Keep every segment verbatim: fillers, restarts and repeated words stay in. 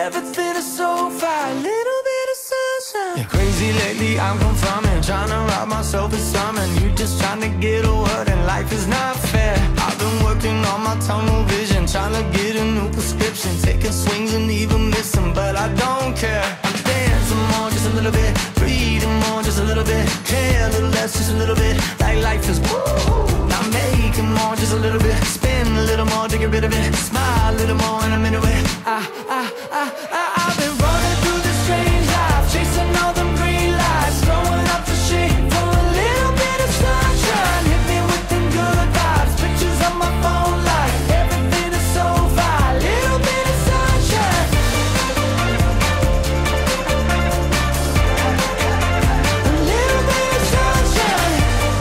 everything is so fine. Little bit of sunshine. Yeah, crazy lately, I'm confirming, trying to rob myself of something. You just trying to get a word and life is not fair. I've been working on my tunnel vision, trying to get a new prescription, taking swings and even missing, but I don't care. I'm dancing more, just a little bit, breathing more, just a little bit, care a little less, just a little bit, like life is woo. I'm making more, just a little bit, spin a little more to get rid of it, smile a little more and I'm into it. I, I, I, I, I've been running through this strange life, chasing all them green lights, throwing up the shade for a little bit of sunshine. Hit me with them good vibes, pictures on my phone like everything is so fine. Little bit of sunshine. A little bit of sunshine.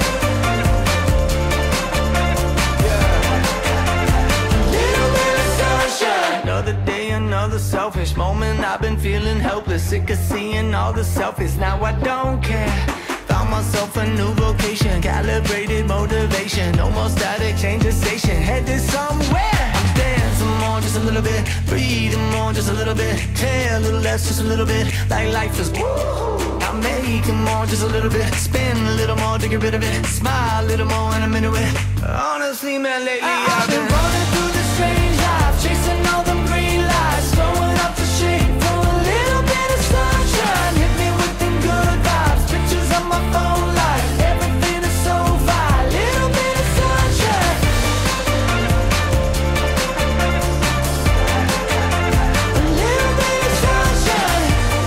Another day, another selfish moment. I've been feeling helpless, sick of seeing all the selfies. Now I don't care. Found myself a new vocation, calibrated motivation. No more static, change the station, headed somewhere. I'm dancing more, just a little bit, breathing more, just a little bit, care a little less, just a little bit, like life is woo. I'm making more, just a little bit, spin a little more to get rid of it, smile a little more and I'm into it. Honestly, man, lately I, I've been running through this strange life, chasing all them green lights, throwing up the shade for a little bit of sunshine. Hit me with them good vibes, pictures on my phone like everything is so fine. Little bit of sunshine. A little bit of sunshine.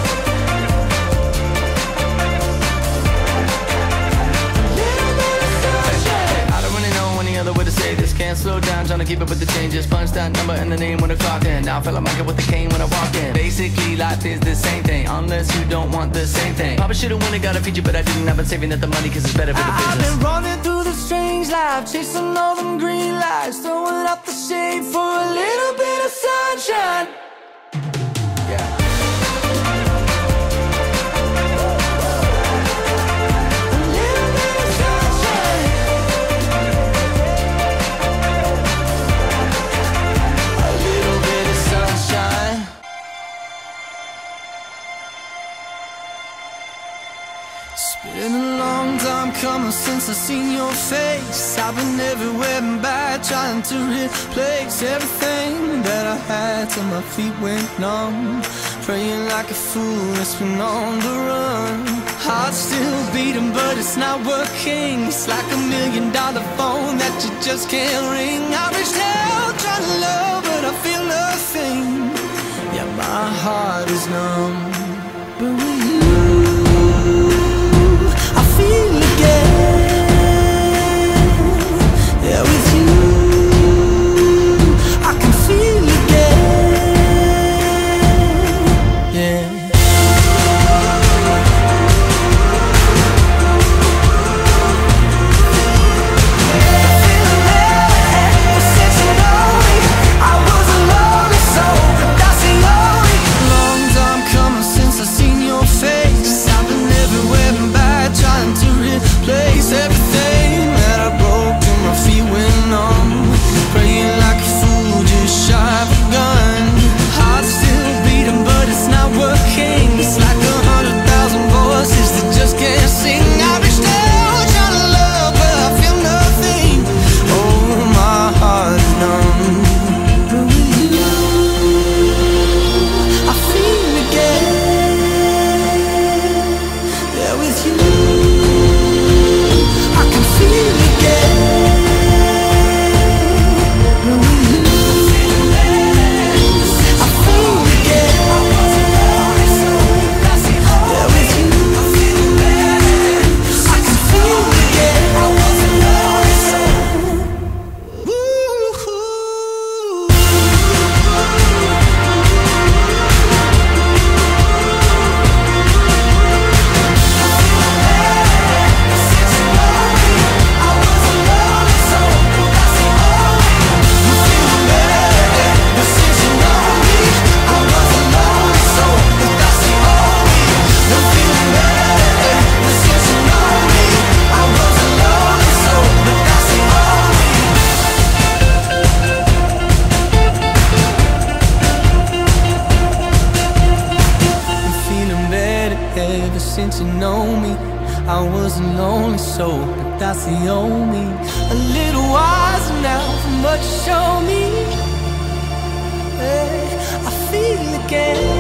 A little bit of sunshine. I don't really know any other way to say this. Can't slow down, trying to keep up with the changes. Punch that number and the name when I clock in. Now I feel like Michael with the cane when I walk in. Basically, life is the same thing, unless you don't want the same thing. Probably should've won it, got a feature, but I didn't. I've been saving up the money cause it's better for the business. I've been running through the strange life, chasing all them green lights, throwing up the shade for a little bit of sunshine. Yeah. It's been a long time coming since I seen your face. I've been everywhere and back, trying to replace everything that I had till my feet went numb. Praying like a fool, it's been on the run. Heart still beating, but it's not working. It's like a million dollar phone that you just can't ring. I reached out trying to love, but I feel nothing. Yeah, my heart is numb, but with you I feel again. Yeah, with you I can feel again. Yeah. Long time coming since I seen your Ever since you know me, I was a lonely soul, but that's the old me. A little wiser now from what you showed me. Hey, I feel again.